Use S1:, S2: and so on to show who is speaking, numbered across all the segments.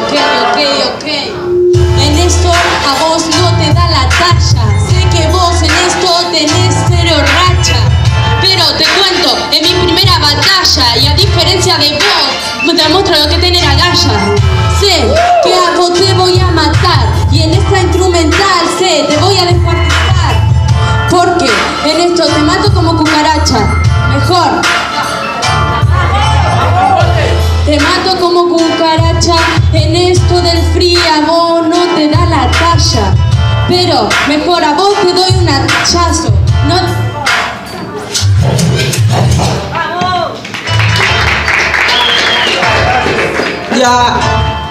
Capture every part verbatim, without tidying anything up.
S1: Ok, ok, ok. En esto a vos no te da la talla. Sé que vos en esto tenés cero racha. Pero te cuento, en mi primera batalla, y a diferencia de vos, te demuestro lo que tener agallas. Sé que a vos te voy a matar, y en esta instrumental sé, te voy a descuartizar. Porque en esto te mato como cucaracha. Mejor te mato como cucaracha. En esto del frío a vos no te da la talla. Pero mejor a vos te doy un hachazo. No.
S2: Ya.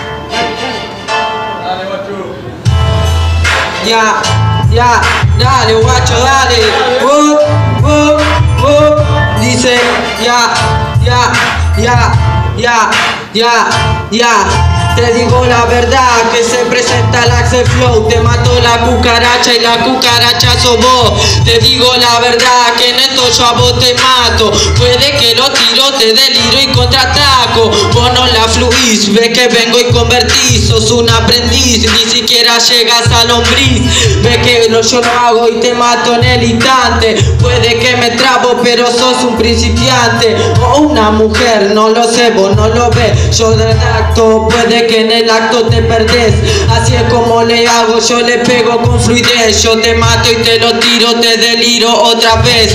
S2: Ya, ya, dale guacho, dale. Uh, uh, uh. Dice, ya, ya, ya, ya, ya, ya. Te digo la verdad que se presenta el Axel Flow. Te mato la cucaracha y la cucaracha sos vos. Te digo la verdad que en esto yo a vos te mato. Puede que lo tiro, te deliro y contraataco. Vos no la fluís, ves que vengo y convertís. Sos un aprendiz, ni siquiera llegas a lombriz. Ves que lo, yo lo hago y te mato en el instante. Puede que me trabo pero sos un principiante. O una mujer, no lo sé, vos no lo ves. Yo redacto, puede que en el acto te perdés. Así es como le hago, yo le pego con fluidez. Yo te mato y te lo tiro, te deliro otra vez.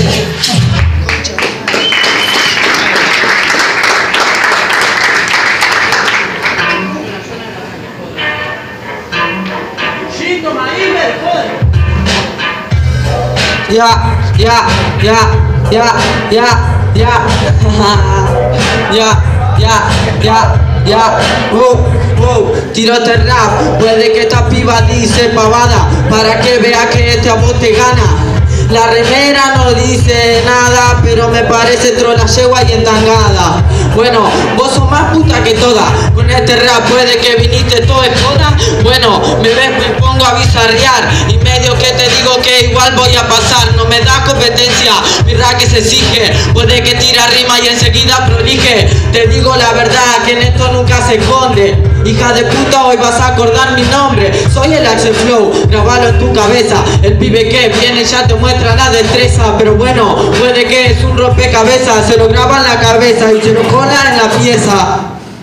S2: Ya, ya, ya, ya, ya, ya, ya, ya, ya, ya, uh, uh, tirote rap. Puede que esta piba dice pavada para que vea que este a vos te gana. La remera no dice nada, pero me parece trola yegua y entangada. Bueno, vos sos más puta que toda. Con este rap puede que viniste todo en joda. Bueno, me ves, me pongo a bizarrear y medio que te digo que igual voy a pasar. No me da competencia, mi rap que se exige. Puede que tira rima y enseguida prolige. Te digo la verdad que en esto nunca se esconde. Hija de puta, hoy vas a acordar mi nombre. Soy el Axel Flow, grabalo en tu cabeza. El pibe que viene ya te muestra la destreza. Pero bueno, puede que es un rompecabezas. Se lo graba en la cabeza y se lo cola en la pieza.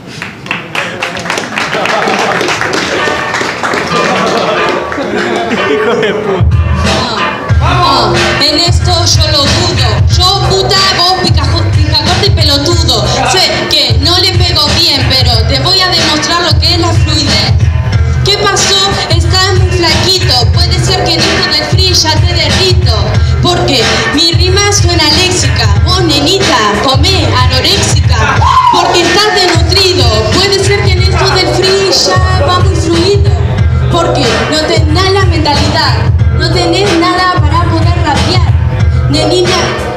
S3: Hijo de puta.
S1: No, no, en esto yo lo dudo. Yo puta, vos picacorte y pelotudo. Sé que no le pego bien, pero te voy a demostrar lo que es la fluidez. ¿Qué pasó? Estás muy flaquito. Puede ser que en esto del free ya te derrito. Porque mi rima suena léxica. Vos, nenita, comé anoréxica. Porque estás desnutrido. Puede ser que en esto del free ya va muy fluido. Porque no tenés la mentalidad. No tenés nada para poder rapear. Nenita,